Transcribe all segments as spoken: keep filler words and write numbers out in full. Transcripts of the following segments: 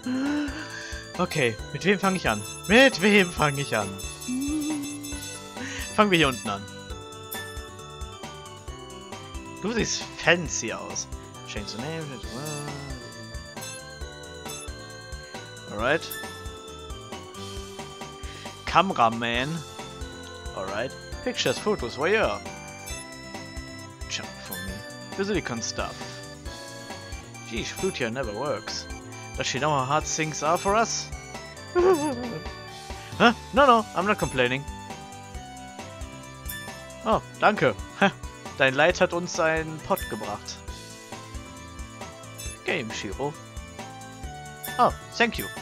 Okay, mit wem fange ich an? Mit wem fange ich an? Fangen wir hier unten an. Du siehst fancy aus. Change the name. Alright. Cameraman. Alright. Pictures, photos, voyeur. Jump for me. Basilican stuff. Geez, flute here never works. Does she know how hard things are for us? Huh? No, no, I'm not complaining. Oh, danke. Dein Leid hat uns einen Pot gebracht. Game, Shiro. Oh, thank you.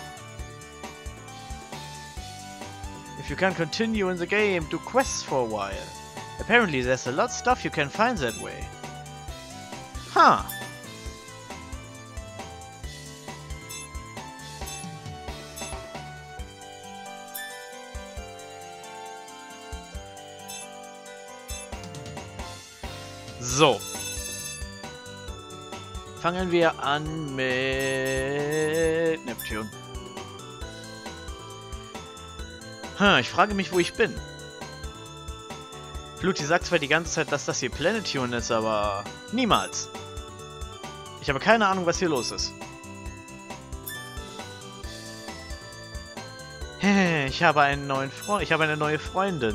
If you can continue in the game, do quests for a while. Apparently there's a lot of stuff you can find that way. Huh. So. Fangen wir an mit Neptune. Hm, ich frage mich, wo ich bin. Fluty sagt zwar die ganze Zeit, dass das hier Planetune ist, aber niemals. Ich habe keine Ahnung, was hier los ist. Ich habe einen neuen Freund. Ich habe eine neue Freundin.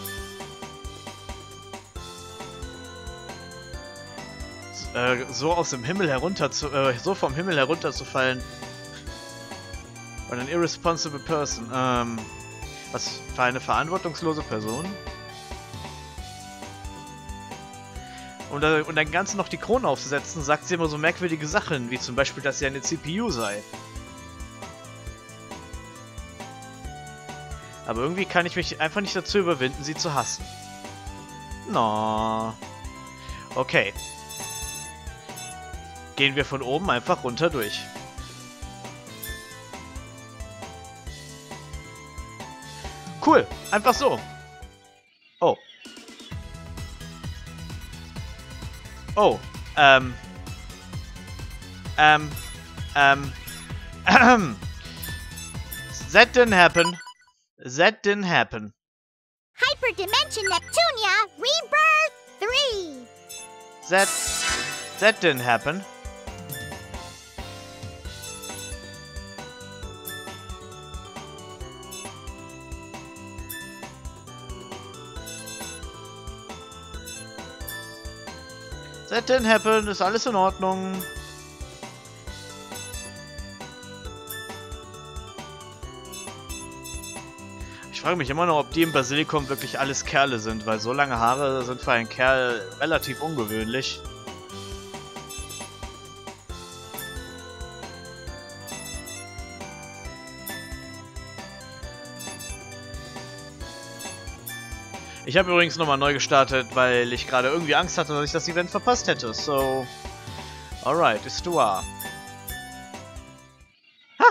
So aus dem Himmel herunter zu, äh, so vom Himmel herunterzufallen. Und an irresponsible person. Ähm, was für eine verantwortungslose Person. Und, äh, und dann Ganze noch die Krone aufzusetzen, sagt sie immer so merkwürdige Sachen, wie zum Beispiel, dass sie eine C P U sei. Aber irgendwie kann ich mich einfach nicht dazu überwinden, sie zu hassen. No. Okay. Gehen wir von oben einfach runter durch. Cool, einfach so. Oh. Oh, ähm. Ähm. Ähm. Ähm. That didn't happen. That didn't happen. Hyperdimension Neptunia Rebirth three. That... That didn't happen. That didn't happen, ist alles in Ordnung. Ich frage mich immer noch, ob die im Basilikum wirklich alles Kerle sind, weil so lange Haare sind für einen Kerl relativ ungewöhnlich. Ich habe übrigens nochmal neu gestartet, weil ich gerade irgendwie Angst hatte, dass ich das Event verpasst hätte. So, alright, ist du wahr. Ha!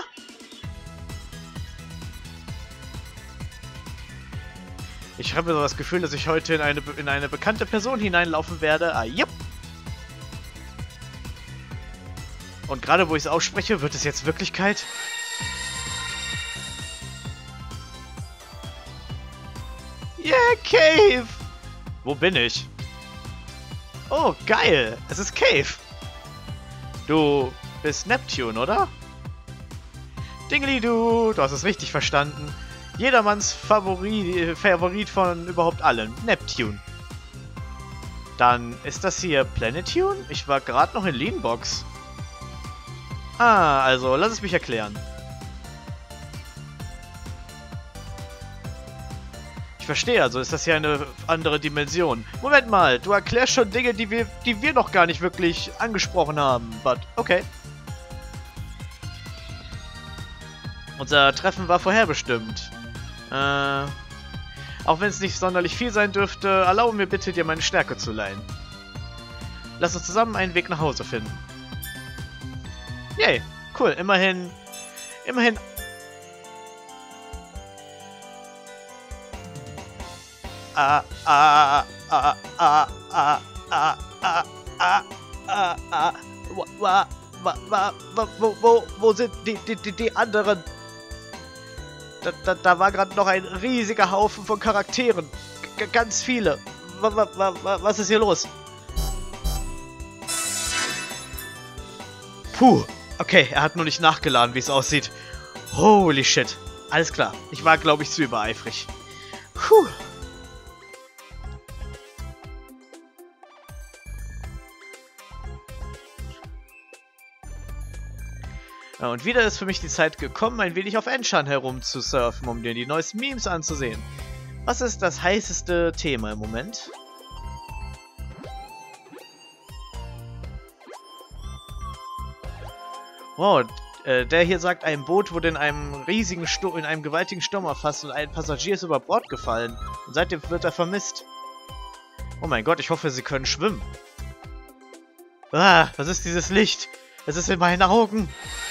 Ich habe so das Gefühl, dass ich heute in eine, in eine bekannte Person hineinlaufen werde. Ah, yep. Und gerade wo ich es ausspreche, wird es jetzt Wirklichkeit? Yeah, Cave! Wo bin ich? Oh, geil! Es ist Cave! Du bist Neptune, oder? Dingeli-du! Du hast es richtig verstanden. Jedermanns Favorit, Favorit von überhaupt allen. Neptune. Dann ist das hier Planetune? Ich war gerade noch in Leanbox. Ah, also lass es mich erklären. Ich verstehe, also ist das hier eine andere Dimension. Moment mal, du erklärst schon Dinge, die wir, die wir noch gar nicht wirklich angesprochen haben. But, okay. Unser Treffen war vorherbestimmt. Äh, auch wenn es nicht sonderlich viel sein dürfte, erlaube mir bitte, dir meine Stärke zu leihen. Lass uns zusammen einen Weg nach Hause finden. Yay, cool, immerhin, immerhin... Ah, ah, ah, ah, ah, ah, ah, ah, ah, ah, wa, wa, wa, wa, wo, wo, wo sind die, die, die, die anderen? Da, da, da war gerade noch ein riesiger Haufen von Charakteren. G ganz viele. Wa, wa, wa, wa, was ist hier los? Puh. Okay, er hat nur nicht nachgeladen, wie es aussieht. Holy shit. Alles klar. Ich war, glaube ich, zu übereifrig. Puh. Ja, und wieder ist für mich die Zeit gekommen, ein wenig auf Enchan herumzusurfen, um dir die neuesten Memes anzusehen. Was ist das heißeste Thema im Moment? Wow, äh, der hier sagt, ein Boot wurde in einem riesigen Sturm, in einem gewaltigen Sturm erfasst und ein Passagier ist über Bord gefallen. Und seitdem wird er vermisst. Oh mein Gott, ich hoffe, sie können schwimmen. Ah, was ist dieses Licht? Es ist in meinen Augen.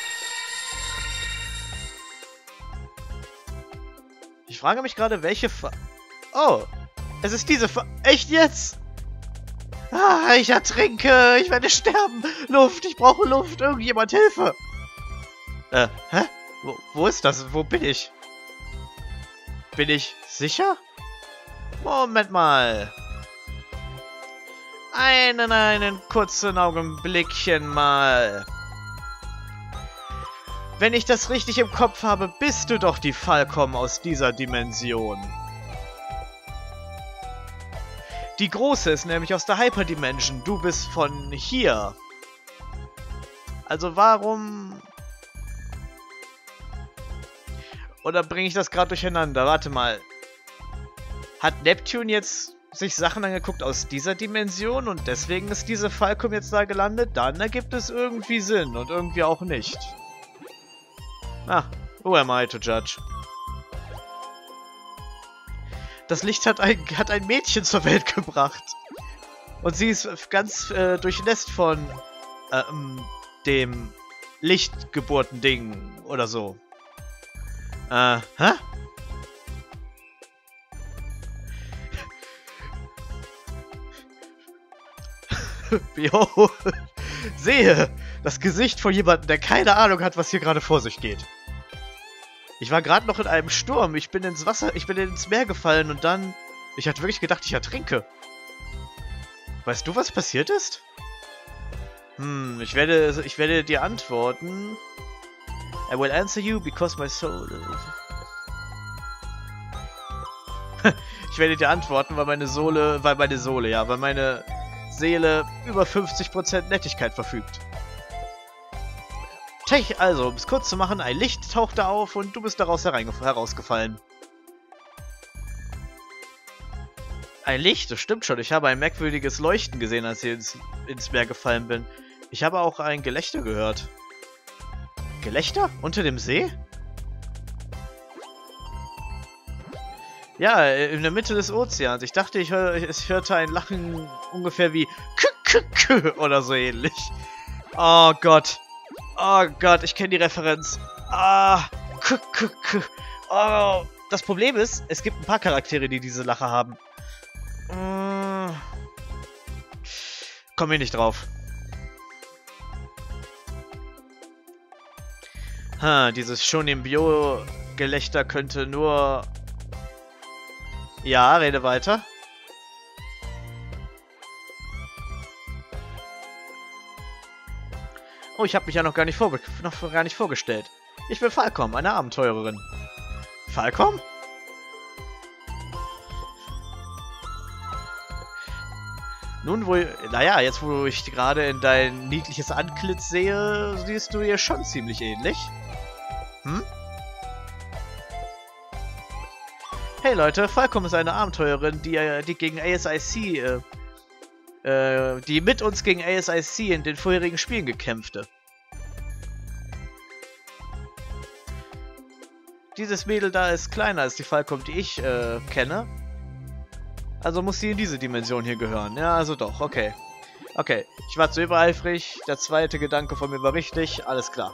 Ich frage mich gerade, welche Fa... Oh, es ist diese Fa... Echt jetzt? Ah, ich ertrinke. Ich werde sterben. Luft, ich brauche Luft. Irgendjemand, Hilfe. Äh, hä? Wo, wo ist das? Wo bin ich? Bin ich sicher? Moment mal. Einen, einen kurzen Augenblickchen mal. Wenn ich das richtig im Kopf habe, bist du doch die Falcom aus dieser Dimension. Die große ist nämlich aus der Hyperdimension. Du bist von hier. Also warum... Oder bringe ich das gerade durcheinander? Warte mal. Hat Neptune jetzt sich Sachen angeguckt aus dieser Dimension und deswegen ist diese Falcom jetzt da gelandet? Dann ergibt es irgendwie Sinn und irgendwie auch nicht. Ah, who am I to judge? Das Licht hat ein, hat ein Mädchen zur Welt gebracht. Und sie ist ganz äh, durchnässt von ähm, dem Lichtgeburten-Ding oder so. Äh, hä? Jo, sehe das Gesicht von jemandem, der keine Ahnung hat, was hier gerade vor sich geht. Ich war gerade noch in einem Sturm. Ich bin ins Wasser, ich bin ins Meer gefallen und dann... Ich hatte wirklich gedacht, ich ertrinke. Weißt du, was passiert ist? Hm, ich werde, ich werde dir antworten. I will answer you because my soul is... Ich werde dir antworten, weil meine Sohle, weil meine Sohle, ja, weil meine Seele über fünfzig Prozent Nettigkeit verfügt. Tech, also, um es kurz zu machen, ein Licht tauchte auf und du bist daraus herausgefallen. Ein Licht, das stimmt schon. Ich habe ein merkwürdiges Leuchten gesehen, als ich ins, ins Meer gefallen bin. Ich habe auch ein Gelächter gehört. Gelächter? Unter dem See? Ja, in der Mitte des Ozeans. Ich dachte, ich, hör, ich hörte ein Lachen ungefähr wie K -K -K oder so ähnlich. Oh Gott. Oh Gott, ich kenne die Referenz. Ah, K -K -K. Oh, das Problem ist, es gibt ein paar Charaktere, die diese Lache haben. Hm. Komm hier nicht drauf. Ha, dieses Shonin-Bio-Gelächter könnte nur... Ja, rede weiter. Oh, ich habe mich ja noch gar nicht, vorge noch gar nicht vorgestellt. Ich bin Falcom, eine Abenteurerin. Falcom? Nun, wo... Naja, jetzt wo ich gerade in dein niedliches Antlitz sehe, siehst du ihr schon ziemlich ähnlich. Hm? Hey Leute, Falcom ist eine Abenteurerin, die, die gegen A S I C, äh, äh, die mit uns gegen A S I C in den vorherigen Spielen gekämpfte. Dieses Mädel da ist kleiner als die Falcom, die ich, äh, kenne. Also muss sie in diese Dimension hier gehören. Ja, also doch, okay. Okay, ich war zu übereifrig, der zweite Gedanke von mir war richtig, alles klar.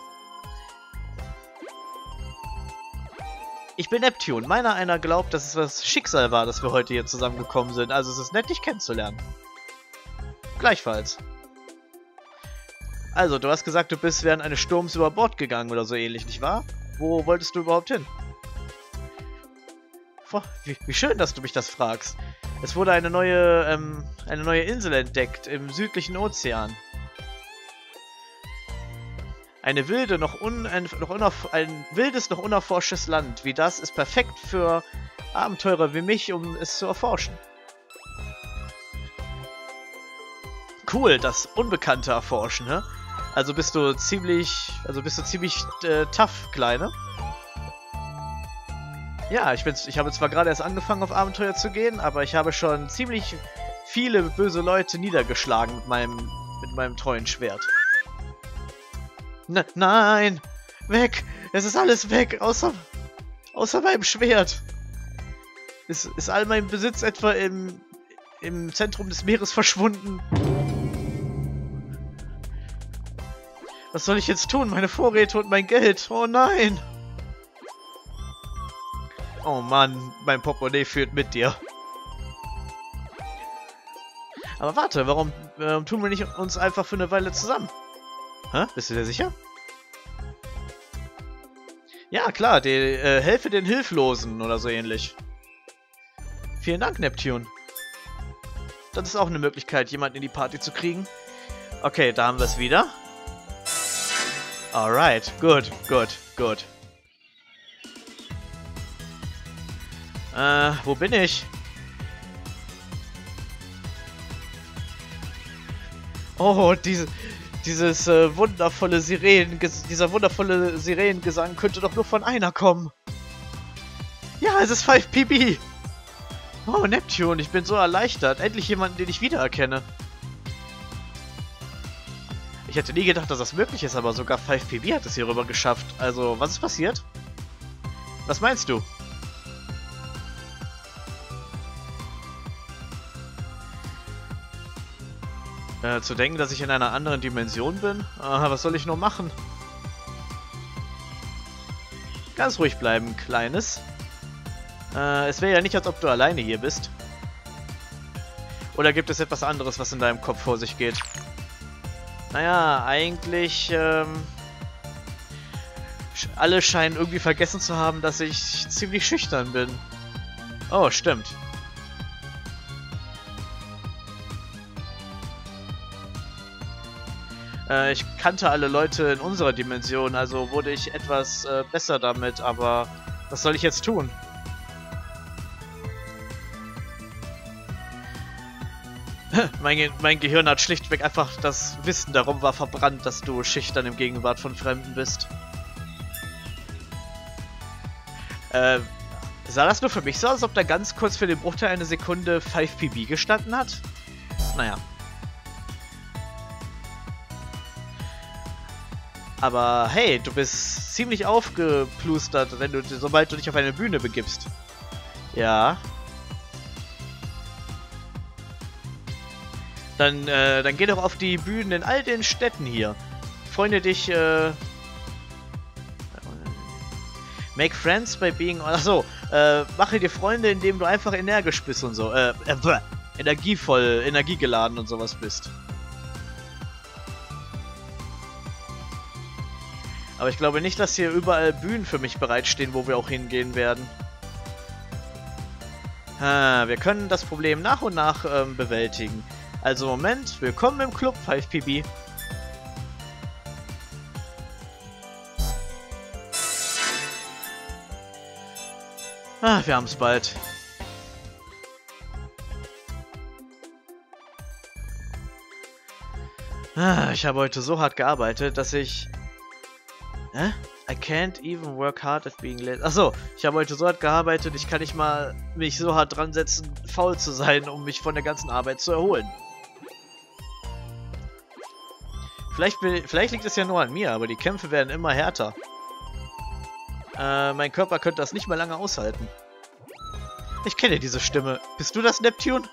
Ich bin Neptune. Meiner einer glaubt, dass es das Schicksal war, dass wir heute hier zusammengekommen sind. Also es ist nett, dich kennenzulernen. Gleichfalls. Also, du hast gesagt, du bist während eines Sturms über Bord gegangen oder so ähnlich, nicht wahr? Wo wolltest du überhaupt hin? Boah, wie, wie schön, dass du mich das fragst. Es wurde eine neue, ähm, eine neue Insel entdeckt im südlichen Ozean. Eine wilde, noch, un, ein, noch unerf ein wildes, noch unerforschtes Land wie das ist perfekt für Abenteurer wie mich, um es zu erforschen. Cool, das Unbekannte erforschen, ne? Also bist du ziemlich, also bist du ziemlich äh, tough, Kleine. Ja, ich, bin's, ich habe zwar gerade erst angefangen, auf Abenteuer zu gehen, aber ich habe schon ziemlich viele böse Leute niedergeschlagen mit meinem, mit meinem treuen Schwert. Ne, nein! Weg! Es ist alles weg, außer, außer meinem Schwert. Ist, ist all mein Besitz etwa im, im Zentrum des Meeres verschwunden? Was soll ich jetzt tun? Meine Vorräte und mein Geld? Oh nein! Oh Mann, mein Portemonnaie führt mit dir. Aber warte, warum äh, tun wir nicht uns einfach für eine Weile zusammen? Hä? Bist du dir sicher? Ja, klar, die, äh, helfe den Hilflosen oder so ähnlich. Vielen Dank, Neptune. Das ist auch eine Möglichkeit, jemanden in die Party zu kriegen. Okay, da haben wir es wieder. Alright, gut, gut, gut. Äh, wo bin ich? Oh, diese, dieses äh, wundervolle Sirenen, dieser wundervolle Sirenengesang könnte doch nur von einer kommen. Ja, es ist five P B. Oh, Neptune, ich bin so erleichtert. Endlich jemanden, den ich wiedererkenne. Ich hätte nie gedacht, dass das möglich ist, aber sogar five P B hat es hier rüber geschafft. Also, was ist passiert? Was meinst du? Äh, zu denken, dass ich in einer anderen Dimension bin? Aha, was soll ich nur machen? Ganz ruhig bleiben, Kleines. Äh, es wäre ja nicht, als ob du alleine hier bist. Oder gibt es etwas anderes, was in deinem Kopf vor sich geht? Naja, eigentlich, ähm... alle scheinen irgendwie vergessen zu haben, dass ich ziemlich schüchtern bin. Oh, stimmt. Äh, ich kannte alle Leute in unserer Dimension, also wurde ich etwas äh, besser damit, aber was soll ich jetzt tun? mein, Ge mein Gehirn hat schlichtweg einfach das Wissen darum war verbrannt, dass du schüchtern im Gegenwart von Fremden bist. Äh, sah das nur für mich so, als ob da ganz kurz für den Bruchteil einer Sekunde five P B gestanden hat? Naja. Aber hey, du bist ziemlich aufgeplustert, wenn du, sobald du dich auf eine Bühne begibst. Ja. Dann, äh, dann geh doch auf die Bühnen in all den Städten hier. Freunde dich, äh... Make friends by being... Achso, äh, mache dir Freunde, indem du einfach energisch bist und so. Äh, äh, energievoll, energiegeladen und sowas bist. Aber ich glaube nicht, dass hier überall Bühnen für mich bereitstehen, wo wir auch hingehen werden. Ah, wir können das Problem nach und nach ähm, bewältigen. Also Moment, willkommen im Club five P B. Ah, wir haben es bald. Ah, ich habe heute so hart gearbeitet, dass ich... Hä? I can't even work hard at being lazy. Achso, ich habe heute so hart gearbeitet, ich kann nicht mal mich so hart dran setzen, faul zu sein, um mich von der ganzen Arbeit zu erholen. Vielleicht, vielleicht liegt es ja nur an mir, aber die Kämpfe werden immer härter. Äh, mein Körper könnte das nicht mehr lange aushalten. Ich kenne diese Stimme. Bist du das, Neptune?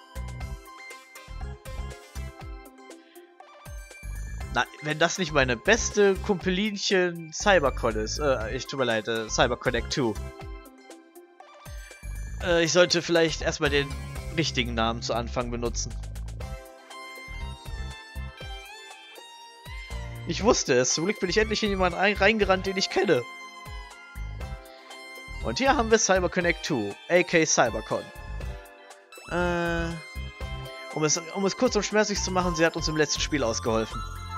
Na, wenn das nicht meine beste Kumpelinchen Cybercon ist. Äh, ich tut mir leid, äh, CyberConnect zwei. Äh, ich sollte vielleicht erstmal den richtigen Namen zu Anfang benutzen. Ich wusste es. Zum Glück bin ich endlich in jemanden reingerannt, den ich kenne. Und hier haben wir CyberConnect zwei, aka Cybercon. Äh, um, es, um es kurz und schmerzlich zu machen, sie hat uns im letzten Spiel ausgeholfen.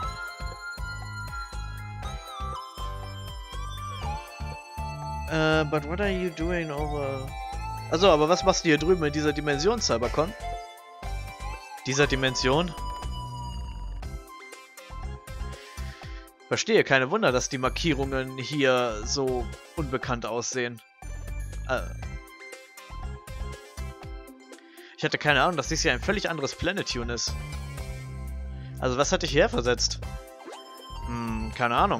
Äh, but what are you doing over... Also, aber was machst du hier drüben in dieser Dimension, Cybercon? Dieser Dimension? Verstehe, keine Wunder, dass die Markierungen hier so unbekannt aussehen. Äh. Ich hatte keine Ahnung, dass dies hier ein völlig anderes Planetune ist. Also, was hat dich hierher versetzt? Hm, keine Ahnung.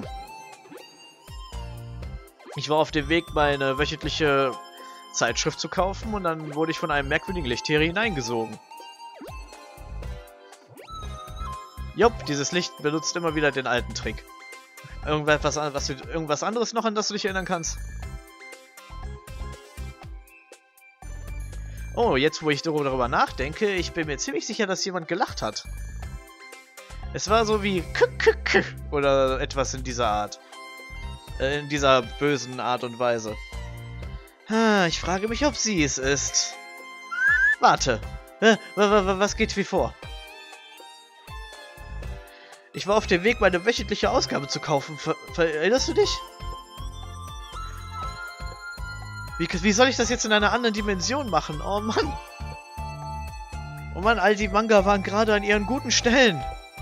Ich war auf dem Weg, meine wöchentliche Zeitschrift zu kaufen und dann wurde ich von einem merkwürdigen Licht hier hineingesogen. Jupp, dieses Licht benutzt immer wieder den alten Trick. Irgendwas, was du, irgendwas anderes noch, an das du dich erinnern kannst? Oh, jetzt wo ich darüber nachdenke, ich bin mir ziemlich sicher, dass jemand gelacht hat. Es war so wie k k k oder etwas in dieser Art. Äh, in dieser bösen Art und Weise. Ich frage mich, ob sie es ist. Warte. Was geht wie vor? Ich war auf dem Weg, meine wöchentliche Ausgabe zu kaufen. Ver Erinnerst du dich? Wie, wie soll ich das jetzt in einer anderen Dimension machen? Oh Mann. Oh Mann, all die Manga waren gerade an ihren guten Stellen.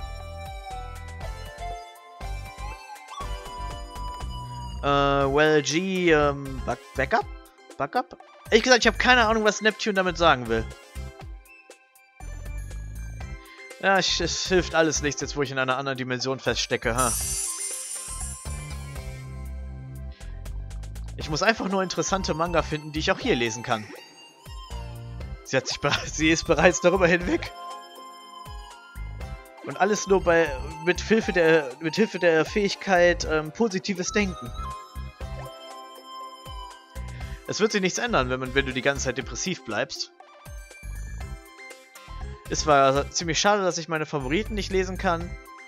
Äh, well, G, ähm, back Backup? Backup? Ehrlich gesagt, ich habe keine Ahnung, was Neptune damit sagen will. Ja, ich, es hilft alles nichts, jetzt wo ich in einer anderen Dimension feststecke, ha. Ich muss einfach nur interessante Manga finden, die ich auch hier lesen kann. Sie hat sich sie ist bereits darüber hinweg. Und alles nur bei mit Hilfe der mit Hilfe der Fähigkeit ähm, positives Denken. Es wird sich nichts ändern, wenn man wenn du die ganze Zeit depressiv bleibst. Es war ziemlich schade, dass ich meine Favoriten nicht lesen kann.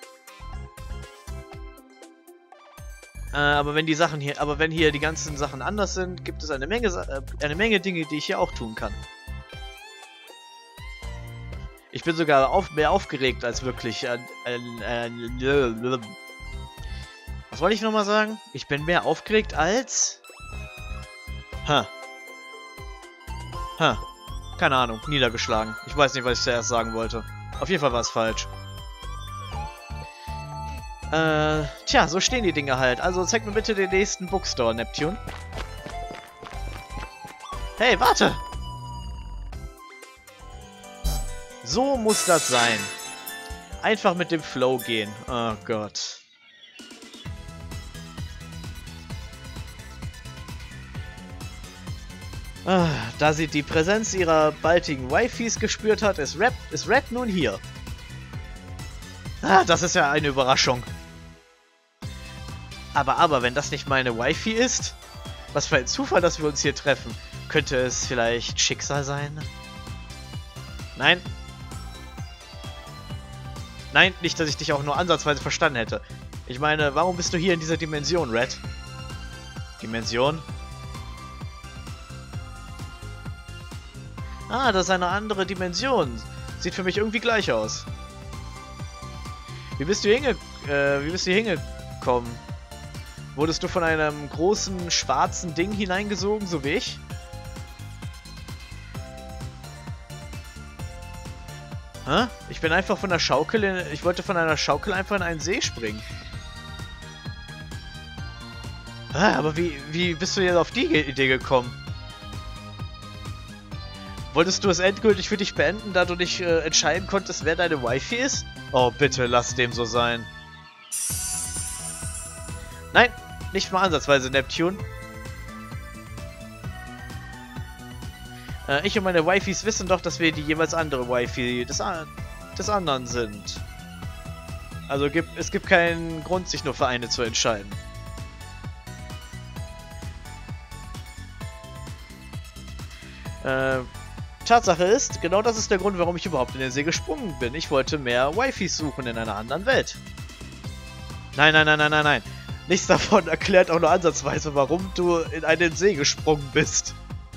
Äh, aber wenn die Sachen hier, aber wenn hier die ganzen Sachen anders sind, gibt es eine Menge, äh, eine Menge Dinge, die ich hier auch tun kann. Ich bin sogar auf, mehr aufgeregt als wirklich. Äh, äh, äh, was wollte ich nochmal sagen? Ich bin mehr aufgeregt als. Ha. Ha. Keine Ahnung, niedergeschlagen. Ich weiß nicht, was ich zuerst sagen wollte. Auf jeden Fall war es falsch. Äh, tja, so stehen die Dinge halt. Also zeig mir bitte den nächsten Bookstore, Neptune. Hey, warte! So muss das sein. Einfach mit dem Flow gehen. Oh Gott. Ah, da sie die Präsenz ihrer baldigen Wifis gespürt hat, ist Red, ist Red nun hier. Ah, das ist ja eine Überraschung. Aber, aber, wenn das nicht meine Wifi ist, was für ein Zufall, dass wir uns hier treffen. Könnte es vielleicht Schicksal sein? Nein. Nein, nicht, dass ich dich auch nur ansatzweise verstanden hätte. Ich meine, warum bist du hier in dieser Dimension, Red? Dimension? Ah, das ist eine andere Dimension. Sieht für mich irgendwie gleich aus. Wie bist du hinge äh, wie bist du hingekommen? Wurdest du von einem großen schwarzen Ding hineingesogen, so wie ich? Hä? Ich bin einfach von der Schaukel in, ich wollte von einer Schaukel einfach in einen See springen. Ah, aber wie, wie bist du jetzt auf die Idee gekommen? Wolltest du es endgültig für dich beenden, da du nicht äh, entscheiden konntest, wer deine Wifi ist? Oh, bitte, lass dem so sein. Nein, nicht mal ansatzweise, Neptune. Äh, ich und meine Wifis wissen doch, dass wir die jeweils andere Wifi des, des anderen sind. Also gibt, es gibt keinen Grund, sich nur für eine zu entscheiden. Äh... Tatsache ist, genau das ist der Grund, warum ich überhaupt in den See gesprungen bin. Ich wollte mehr Wifis suchen in einer anderen Welt. Nein, nein, nein, nein, nein, nein. Nichts davon erklärt auch nur ansatzweise, warum du in einen See gesprungen bist.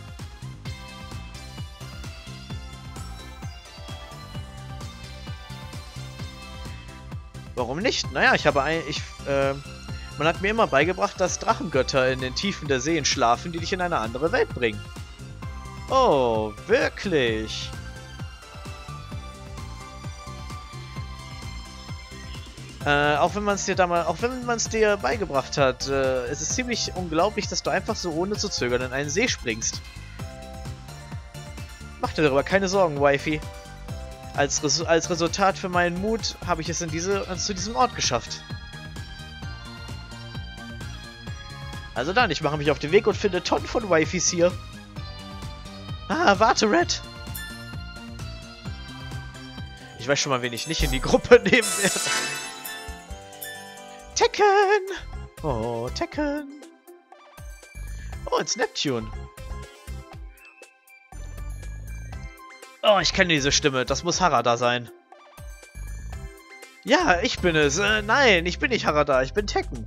Warum nicht? Naja, ich habe ein... Ich, äh, man hat mir immer beigebracht, dass Drachengötter in den Tiefen der Seen schlafen, die dich in eine andere Welt bringen. Oh, wirklich? Äh, auch wenn man es dir damals, auch wenn man es dir beigebracht hat, äh, es ist ziemlich unglaublich, dass du einfach so ohne zu zögern in einen See springst. Mach dir darüber keine Sorgen, Wifey. Als, Res als Resultat für meinen Mut habe ich es in diese, äh, zu diesem Ort geschafft. Also dann, ich mache mich auf den Weg und finde Tonnen von Wifeys hier. Ah, warte, Red. Ich weiß schon mal, wen ich nicht in die Gruppe nehmen werde. Tekken! Oh, Tekken! Oh, it's Neptune. Oh, ich kenne diese Stimme. Das muss Harada sein. Ja, ich bin es. Äh, nein, ich bin nicht Harada. Ich bin Tekken.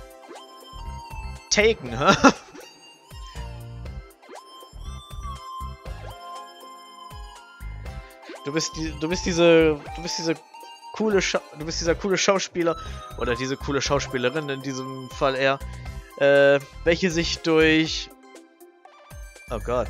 Taken, hä? Du bist die, du bist diese, du bist diese coole, Scha du bist dieser coole Schauspieler oder diese coole Schauspielerin in diesem Fall eher, äh, welche sich durch, oh Gott,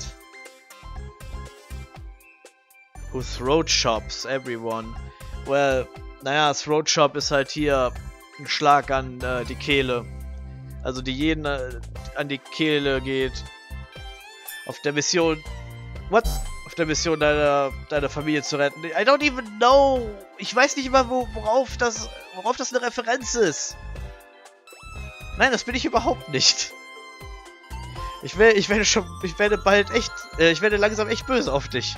who throat shops everyone. Well, naja, throat shop ist halt hier ein Schlag an äh, die Kehle. Also die jeden äh, an die Kehle geht. Auf der Mission... What? Auf der Mission, deiner, deiner Familie zu retten. I don't even know. Ich weiß nicht immer, wo, worauf das worauf das eine Referenz ist. Nein, das bin ich überhaupt nicht. Ich, will, ich werde schon... Ich werde bald echt... Äh, ich werde langsam echt böse auf dich.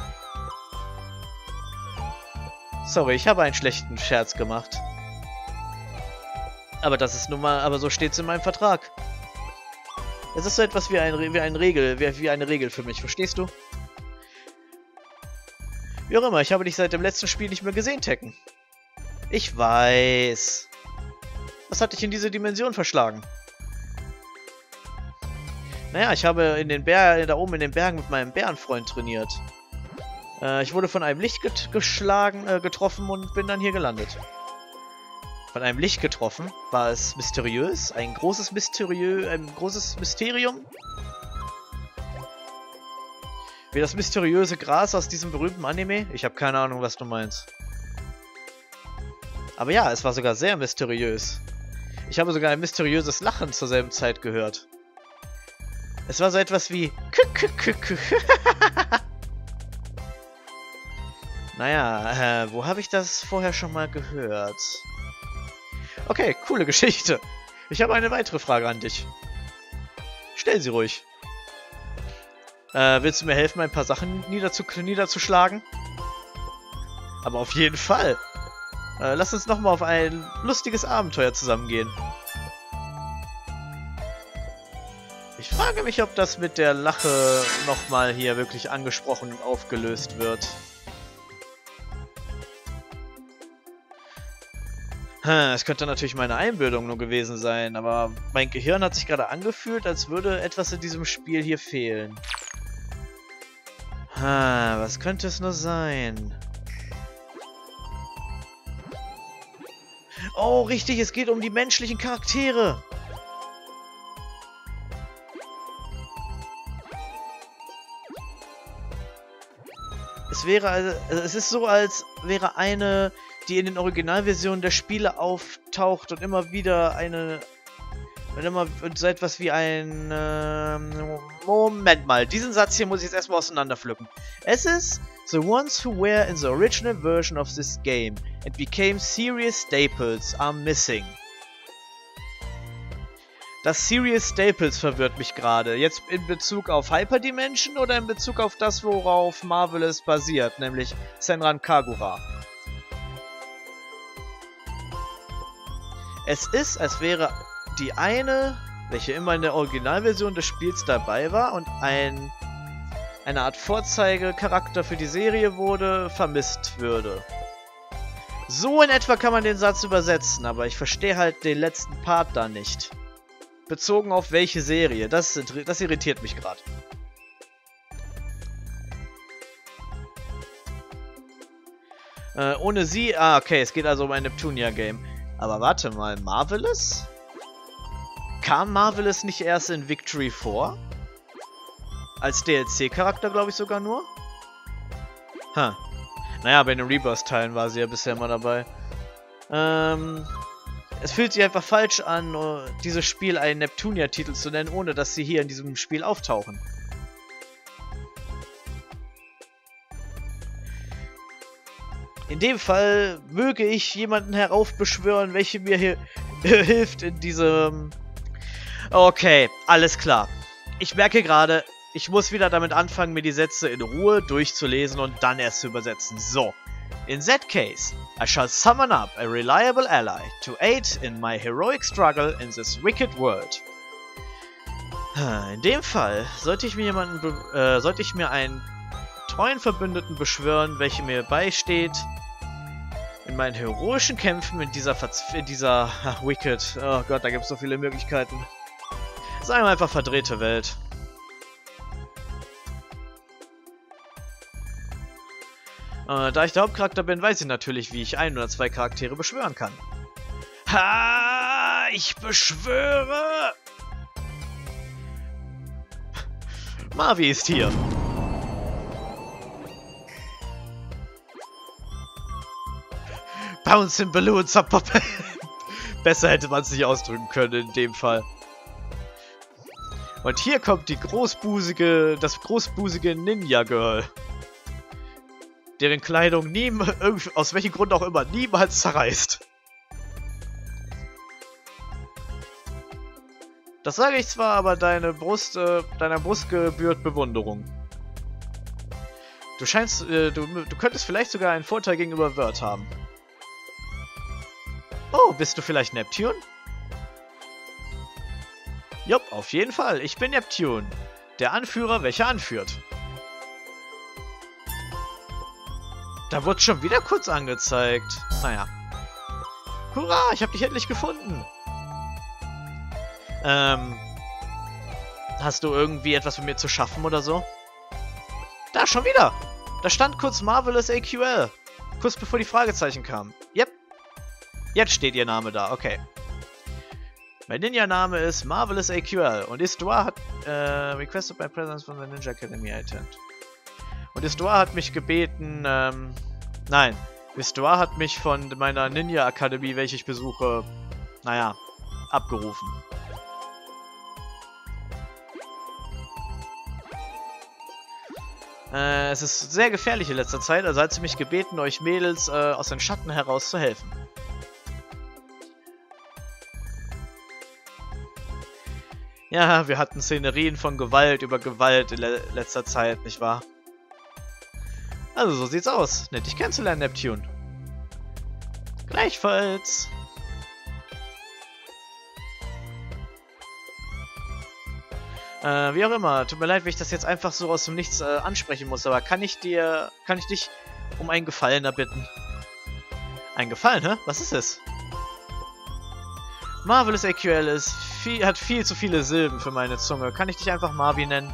Sorry, ich habe einen schlechten Scherz gemacht. Aber das ist nun mal, aber so steht's in meinem Vertrag. Es ist so etwas wie, ein, wie, ein Regel, wie, wie eine Regel für mich, verstehst du? Wie auch immer, ich habe dich seit dem letzten Spiel nicht mehr gesehen, Tekken. Ich weiß. Was hat dich in diese Dimension verschlagen? Naja, ich habe in den Bergen, da oben in den Bergen mit meinem Bärenfreund trainiert. Äh, ich wurde von einem Licht get geschlagen, äh, getroffen und bin dann hier gelandet. Von einem Licht getroffen? War es mysteriös? Ein großes Mysteriö... Ein großes Mysterium? Wie das mysteriöse Gras aus diesem berühmten Anime? Ich habe keine Ahnung, was du meinst. Aber ja, es war sogar sehr mysteriös. Ich habe sogar ein mysteriöses Lachen zur selben Zeit gehört. Es war so etwas wie... Naja, äh, wo habe ich das vorher schon mal gehört? Okay, coole Geschichte. Ich habe eine weitere Frage an dich. Stell sie ruhig. Äh, willst du mir helfen, ein paar Sachen niederzu niederzuschlagen? Aber auf jeden Fall. Äh, lass uns nochmal auf ein lustiges Abenteuer zusammengehen. Ich frage mich, ob das mit der Lache nochmal hier wirklich angesprochen und aufgelöst wird. Es könnte natürlich meine Einbildung nur gewesen sein, aber mein Gehirn hat sich gerade angefühlt, als würde etwas in diesem Spiel hier fehlen. Was könnte es nur sein? Oh, richtig, es geht um die menschlichen Charaktere. Es wäre also, es ist so, als wäre eine, die in den Originalversionen der Spiele auftaucht und immer wieder eine, und immer so etwas wie ein, ähm, Moment mal, diesen Satz hier muss ich jetzt erstmal auseinanderpflücken. Es ist the ones who were in the original version of this game and became serious staples are missing. Das Serious Staples verwirrt mich gerade. Jetzt in Bezug auf Hyperdimension oder in Bezug auf das, worauf Marvelous basiert, nämlich Senran Kagura. Es ist, als wäre die eine, welche immer in der Originalversion des Spiels dabei war und ein, eine Art Vorzeigecharakter für die Serie wurde, vermisst würde. So in etwa kann man den Satz übersetzen, aber ich verstehe halt den letzten Part da nicht. Bezogen auf welche Serie? Das, das irritiert mich gerade. Äh, ohne sie... Ah, okay, es geht also um ein Neptunia-Game. Aber warte mal, Marvelous? Kam Marvelous nicht erst in Victory vor? Als D L C-Charakter, glaube ich, sogar nur? Ha. Naja, bei den Rebirth-Teilen war sie ja bisher immer dabei. Ähm... Es fühlt sich einfach falsch an, dieses Spiel einen Neptunia-Titel zu nennen, ohne dass sie hier in diesem Spiel auftauchen. In dem Fall möge ich jemanden heraufbeschwören, welcher mir hier hilft in diesem... Okay, alles klar. Ich merke gerade, ich muss wieder damit anfangen, mir die Sätze in Ruhe durchzulesen und dann erst zu übersetzen. So. In that case, I shall summon up a reliable ally to aid in my heroic struggle in this wicked world. In dem Fall sollte ich mir jemanden, äh, sollte ich mir einen treuen Verbündeten beschwören, welcher mir beisteht in meinen heroischen Kämpfen in dieser Verz in dieser ach, wicked. Oh Gott, da gibt es so viele Möglichkeiten. Sagen wir einfach verdrehte Welt. Äh, da ich der Hauptcharakter bin, weiß ich natürlich, wie ich ein oder zwei Charaktere beschwören kann. Ha! Ich beschwöre! Marvi ist hier. Bouncing Balloons are popping. Besser hätte man es nicht ausdrücken können in dem Fall. Und hier kommt die großbusige, das großbusige Ninja Girl. Deren Kleidung nie, aus welchem Grund auch immer, niemals zerreißt. Das sage ich zwar, aber deine Brust, äh, deiner Brust gebührt Bewunderung. Du scheinst, äh, du, du könntest vielleicht sogar einen Vorteil gegenüber Word haben. Oh, bist du vielleicht Neptune? Jupp, auf jeden Fall. Ich bin Neptune. Der Anführer, welcher anführt. Da wurde schon wieder kurz angezeigt. Naja. Hurra, ich habe dich endlich gefunden. Ähm. Hast du irgendwie etwas mit mir zu schaffen oder so? Da, schon wieder. Da stand kurz Marvelous A Q L. Kurz bevor die Fragezeichen kamen. Yep. Jetzt steht ihr Name da, okay. Mein Ninja-Name ist Marvelous A Q L und Histoire hat äh, requested my presence from the Ninja Academy I attend. Und Histoire hat mich gebeten, ähm, nein, Histoire hat mich von meiner Ninja Akademie, welche ich besuche, naja, abgerufen. Äh, es ist sehr gefährlich in letzter Zeit, also hat sie mich gebeten, euch Mädels äh, aus den Schatten heraus zu helfen. Ja, wir hatten Szenerien von Gewalt über Gewalt in le letzter Zeit, nicht wahr? Also, so sieht's aus. Nett, dich kennenzulernen, Neptune. Gleichfalls. Äh, wie auch immer. Tut mir leid, wenn ich das jetzt einfach so aus dem Nichts äh, ansprechen muss, aber kann ich dir... Kann ich dich um einen Gefallen erbitten? Ein Gefallen, hä? Was ist es? Marvelous A Q L ist viel, hat viel zu viele Silben für meine Zunge. Kann ich dich einfach Marvi nennen?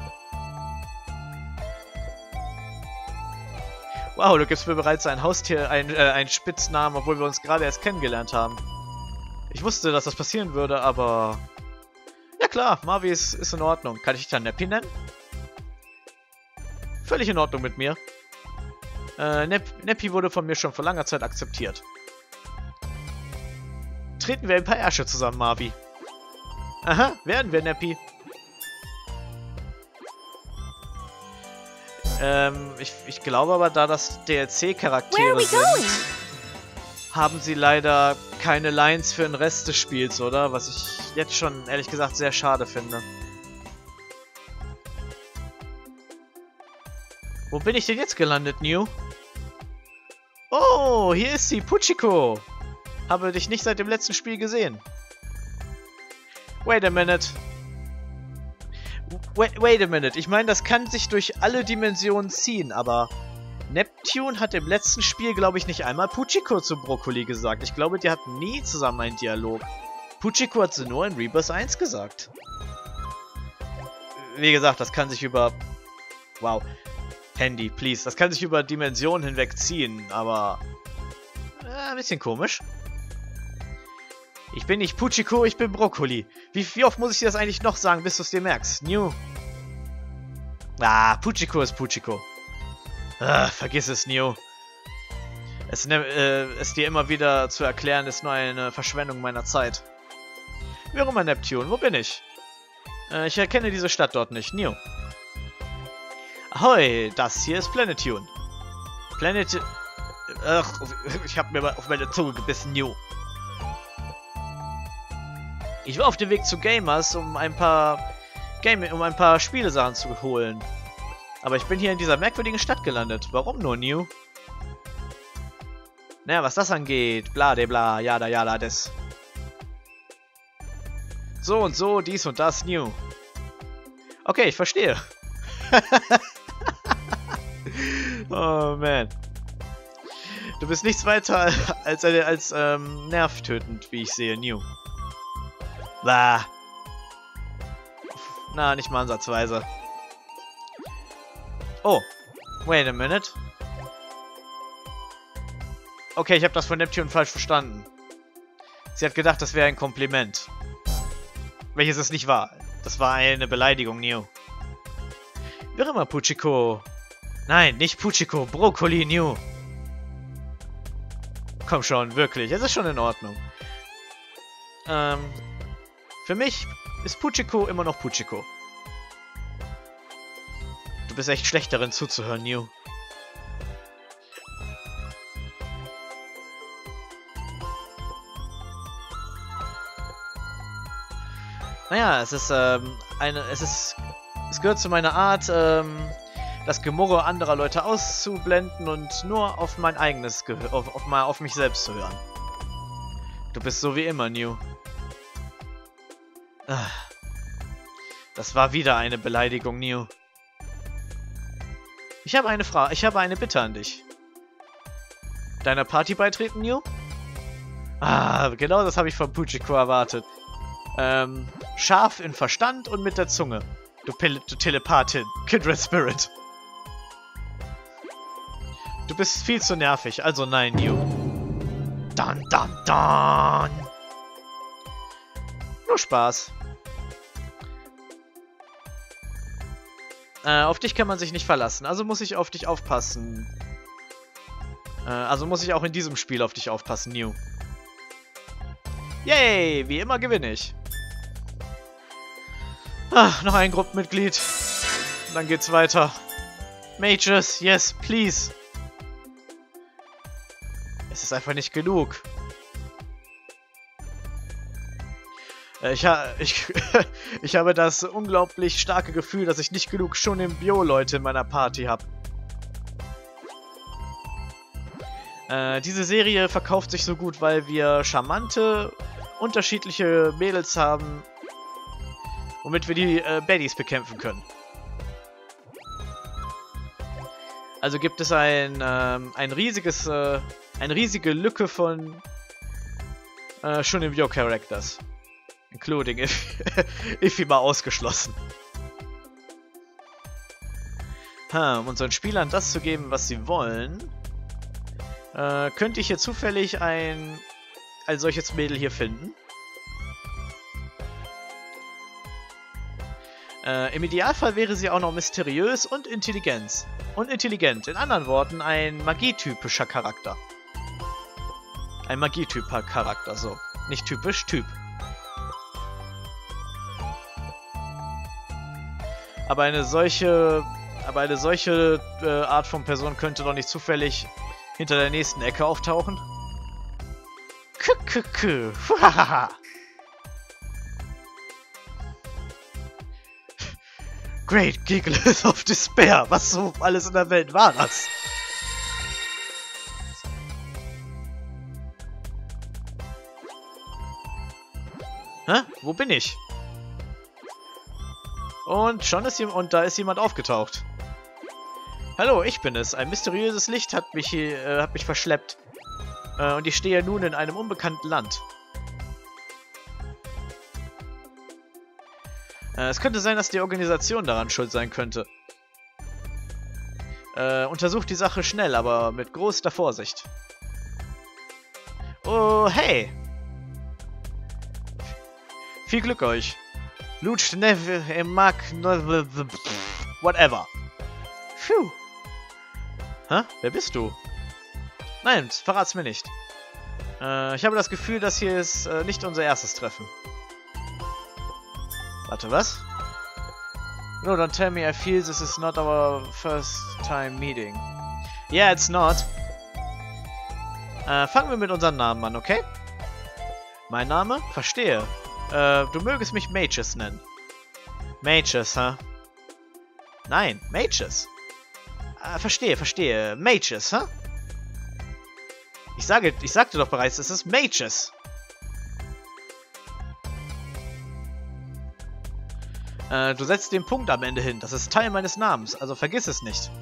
Wow, du gibst mir bereits ein Haustier, ein, äh, einen Spitznamen, obwohl wir uns gerade erst kennengelernt haben. Ich wusste, dass das passieren würde, aber... Ja klar, Marvi ist, ist in Ordnung. Kann ich dich dann Neppi nennen? Völlig in Ordnung mit mir. Äh, Nep Neppi wurde von mir schon vor langer Zeit akzeptiert. Treten wir ein paar Ärsche zusammen, Marvi. Aha, werden wir, Neppi. Ähm, ich, ich glaube aber, da das D L C-Charaktere sind, haben sie leider keine Lines für den Rest des Spiels, oder? Was ich jetzt schon, ehrlich gesagt, sehr schade finde. Wo bin ich denn jetzt gelandet, New? Oh, hier ist sie, Puchiko. Habe dich nicht seit dem letzten Spiel gesehen. Wait a minute. Wait, wait a minute. Ich meine, das kann sich durch alle Dimensionen ziehen, aber Neptune hat im letzten Spiel, glaube ich, nicht einmal Puchiko zu Brokkoli gesagt. Ich glaube, die hatten nie zusammen einen Dialog. Puchiko hat sie nur in Rebirth eins gesagt. Wie gesagt, das kann sich über... Wow. Handy, please. Das kann sich über Dimensionen hinweg ziehen, aber... Äh, ein bisschen komisch. Ich bin nicht Puchiko, ich bin Brokkoli. Wie, wie oft muss ich dir das eigentlich noch sagen, bis du es dir merkst? New. Ah, Puchiko ist Puchiko. Ah, vergiss es, Neo. Es, ne, äh, es dir immer wieder zu erklären, ist nur eine Verschwendung meiner Zeit. Wie auch immer, Neptune, wo bin ich? Äh, ich erkenne diese Stadt dort nicht, Neo. Ahoi, das hier ist Planetune. Planet... Ach, ich hab mir mal auf meine Zunge gebissen, Neo. Ich war auf dem Weg zu Gamers, um ein paar... Game, um ein paar Spielesachen zu holen. Aber ich bin hier in dieser merkwürdigen Stadt gelandet. Warum nur, New? Naja, was das angeht. Bla de bla, jada jada des. So und so, dies und das, New. Okay, ich verstehe. Oh, man. Du bist nichts weiter als, als, als ähm, nervtötend, wie ich sehe, New. Bah. Na, nicht mal ansatzweise. Oh, wait a minute. Okay, ich habe das von Neptune falsch verstanden. Sie hat gedacht, das wäre ein Kompliment. Welches es nicht war. Das war eine Beleidigung, Neo. Wie immer, Puchiko. Nein, nicht Puchiko, Brokkoli, Neo. Komm schon, wirklich, es ist schon in Ordnung. Ähm, für mich ist Puchiko immer noch Puchiko. Du bist echt schlecht darin zuzuhören, New. Naja, es ist, ähm, eine, es ist, es gehört zu meiner Art, ähm, das Gemurre anderer Leute auszublenden und nur auf mein eigenes Gehör, auf, auf, mal auf mich selbst zu hören. Du bist so wie immer, New. Ah. Das war wieder eine Beleidigung, New. Ich habe eine Frage, ich habe eine Bitte an dich. Deiner Party beitreten, New? Ah, genau das habe ich von Puchiko erwartet. Ähm, scharf in Verstand und mit der Zunge. Du, Pil du Telepathin, Kindred Spirit. Du bist viel zu nervig, also nein, New. Dun, dun, dun. Nur Spaß. Äh, auf dich kann man sich nicht verlassen, also muss ich auf dich aufpassen. Äh, also muss ich auch in diesem Spiel auf dich aufpassen, New. Yay, wie immer gewinne ich. Ah, noch ein Gruppenmitglied. Dann geht's weiter. Mages, yes, please. Es ist einfach nicht genug. Ich, ha ich, ich habe das unglaublich starke Gefühl, dass ich nicht genug schon im Bio-Leute in meiner Party habe. Äh, diese Serie verkauft sich so gut, weil wir charmante, unterschiedliche Mädels haben, womit wir die äh, Baddies bekämpfen können. Also gibt es ein, ähm, ein riesiges, äh, eine riesige Lücke von äh, schon im Bio-Characters. Including if, if mal ausgeschlossen. Ha, um unseren Spielern das zu geben, was sie wollen, äh, könnte ich hier zufällig ein, ein solches Mädel hier finden. Äh, Im Idealfall wäre sie auch noch mysteriös und intelligent. Und intelligent. In anderen Worten, ein magietypischer Charakter. Ein magietyper Charakter, so. Nicht typisch, Typ. Aber eine solche, aber eine solche äh, Art von Person könnte doch nicht zufällig hinter der nächsten Ecke auftauchen. Kü-kü-kü. Great Giggles of Despair. Was so alles in der Welt war das? Hä? Wo bin ich? Und schon ist jemand, und da ist jemand aufgetaucht. Hallo, ich bin es. Ein mysteriöses Licht hat mich hier, äh, hat mich verschleppt. Äh, und ich stehe nun in einem unbekannten Land. Äh, es könnte sein, dass die Organisation daran schuld sein könnte. Äh, untersucht die Sache schnell, aber mit großer Vorsicht. Oh, hey! Viel Glück euch. Lutscht Neve im Mag... Whatever. Phew. Hä? Wer bist du? Nein, verrat's mir nicht. Äh, ich habe das Gefühl, das hier ist äh, nicht unser erstes Treffen. Warte, was? No, don't tell me I feel this is not our first time meeting. Yeah, it's not. Äh, fangen wir mit unseren Namen an, okay? Mein Name? Verstehe. Äh, du mögest mich Mages nennen. Mages, hä? Huh? Nein, Mages. Äh, verstehe, verstehe. Mages, hä? Huh? Ich sage, ich sagte doch bereits, es ist Mages. Äh, du setzt den Punkt am Ende hin. Das ist Teil meines Namens, also vergiss es nicht.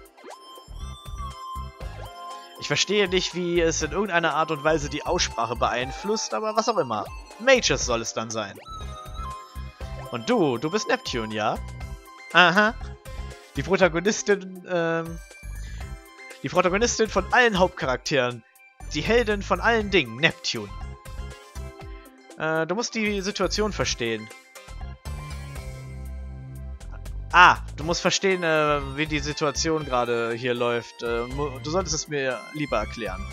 Ich verstehe nicht, wie es in irgendeiner Art und Weise die Aussprache beeinflusst, aber was auch immer. Mages soll es dann sein. Und du, du bist Neptune, ja? Aha. Die Protagonistin, ähm... Die Protagonistin von allen Hauptcharakteren. Die Heldin von allen Dingen, Neptune. Äh, du musst die Situation verstehen. Ah, du musst verstehen, äh, wie die Situation gerade hier läuft. Äh, du solltest es mir lieber erklären.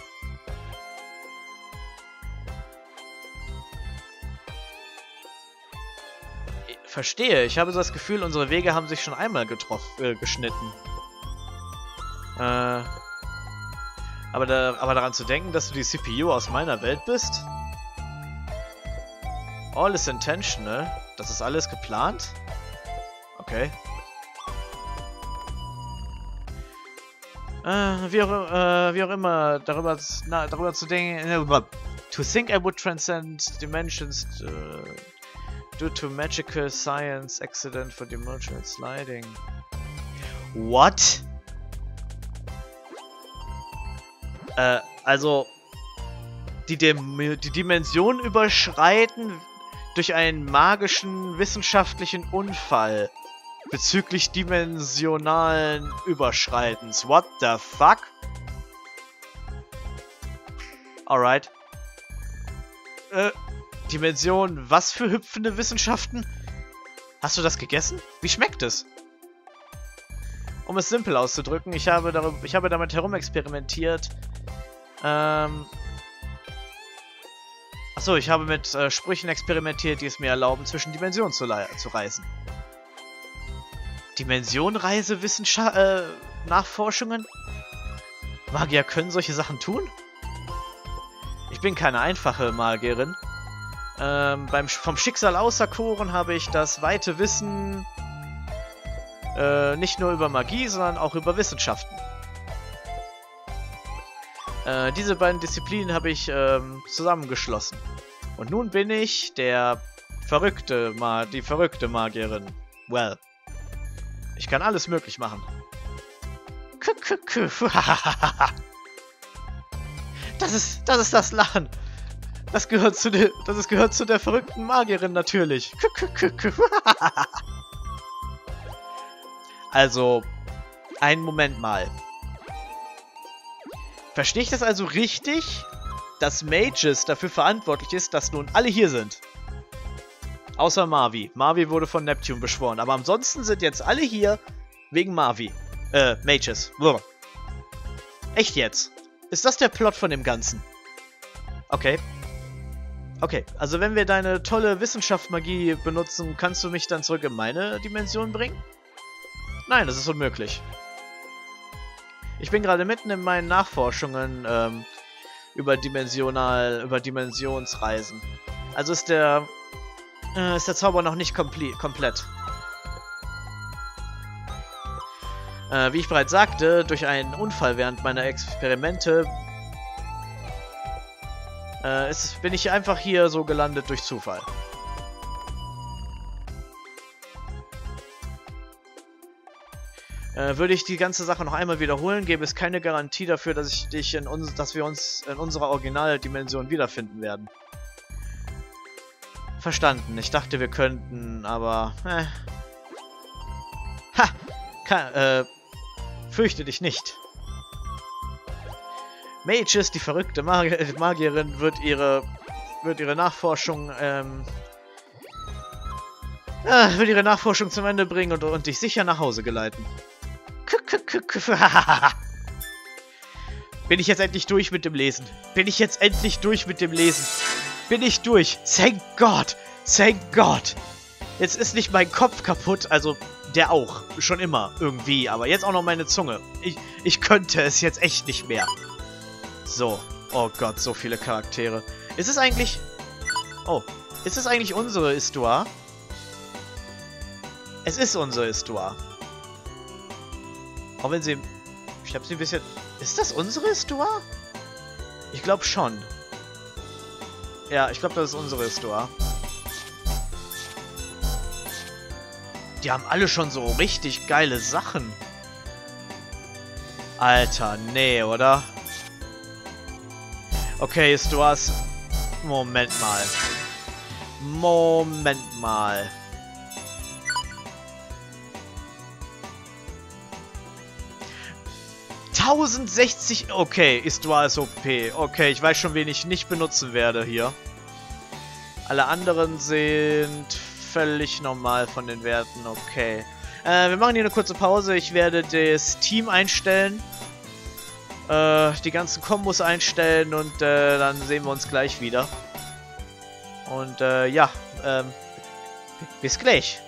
Ich verstehe. Ich habe so das Gefühl, unsere Wege haben sich schon einmal getroffen, äh, geschnitten. Äh, aber, da, aber daran zu denken, dass du die C P U aus meiner Welt bist? All is intentional. Das ist alles geplant? Okay. Äh, wie, auch, äh, wie auch immer, darüber, na, darüber zu denken... To think I would transcend dimensions uh, due to magical science accident for dimensional sliding. What? Äh, also... Die, Dem die Dimension überschreiten durch einen magischen wissenschaftlichen Unfall bezüglich dimensionalen Überschreitens. What the fuck? Alright. Äh, Dimension, was für hüpfende Wissenschaften? Hast du das gegessen? Wie schmeckt es? Um es simpel auszudrücken, ich habe, darüber, ich habe damit herumexperimentiert. Ähm... Achso, ich habe mit äh, Sprüchen experimentiert, die es mir erlauben, zwischen Dimensionen zu, zu reisen. Dimensionreise-Wissenschaft... Äh, Nachforschungen? Magier können solche Sachen tun? Ich bin keine einfache Magierin. Ähm, beim, vom Schicksal auserkoren habe ich das weite Wissen... Äh, nicht nur über Magie, sondern auch über Wissenschaften. Äh, diese beiden Disziplinen habe ich ähm, zusammengeschlossen. Und nun bin ich der verrückte Ma die verrückte Magierin. Well. Ich kann alles möglich machen. Das ist, das ist das Lachen. Das gehört zu der, das ist, gehört zu der verrückten Magierin natürlich. Also, einen Moment mal. Verstehe ich das also richtig, dass Mages dafür verantwortlich ist, dass nun alle hier sind? Außer Marvi. Marvi wurde von Neptune beschworen. Aber ansonsten sind jetzt alle hier wegen Marvi. Äh, Mages. Brr. Echt jetzt? Ist das der Plot von dem Ganzen? Okay. Okay, also wenn wir deine tolle Wissenschaftsmagie benutzen, kannst du mich dann zurück in meine Dimension bringen? Nein, das ist unmöglich. Ich bin gerade mitten in meinen Nachforschungen ähm, über Dimensional, über Dimensionsreisen. Also ist der äh, ist der Zauber noch nicht komplett. Äh, wie ich bereits sagte, durch einen Unfall während meiner Experimente äh, ist, bin ich einfach hier so gelandet durch Zufall. Äh, würde ich die ganze Sache noch einmal wiederholen, gäbe es keine Garantie dafür, dass ich dich in uns, dass wir uns in unserer Originaldimension wiederfinden werden. Verstanden. Ich dachte, wir könnten, aber... Äh. Ha! Kann, äh... Fürchte dich nicht. Mages, die verrückte Mag Magierin, wird ihre... wird ihre Nachforschung, ähm... Äh, wird ihre Nachforschung zum Ende bringen und, und dich sicher nach Hause geleiten. Bin ich jetzt endlich durch mit dem Lesen? Bin ich jetzt endlich durch mit dem Lesen? Bin ich durch? Thank God! Thank God! Jetzt ist nicht mein Kopf kaputt, also der auch. Schon immer, irgendwie. Aber jetzt auch noch meine Zunge. Ich, ich könnte es jetzt echt nicht mehr. So. Oh Gott, so viele Charaktere. Ist es eigentlich... Oh. Ist es eigentlich unsere Histoire? Es ist unsere Histoire. Auch wenn sie... Ich habe sie ein bisschen... Ist das unsere Histoire? Ich glaube schon. Ja, ich glaube, das ist unsere Histoire. Die haben alle schon so richtig geile Sachen. Alter, nee, oder? Okay, Histoires... Moment mal. Moment mal. tausendsechzig... Okay, Histoire ist O P. Okay, ich weiß schon, wen ich nicht benutzen werde hier. Alle anderen sind völlig normal von den Werten. Okay. Äh, wir machen hier eine kurze Pause. Ich werde das Team einstellen. Äh, die ganzen Kombos einstellen und äh, dann sehen wir uns gleich wieder. Und äh, ja, ähm, bis gleich.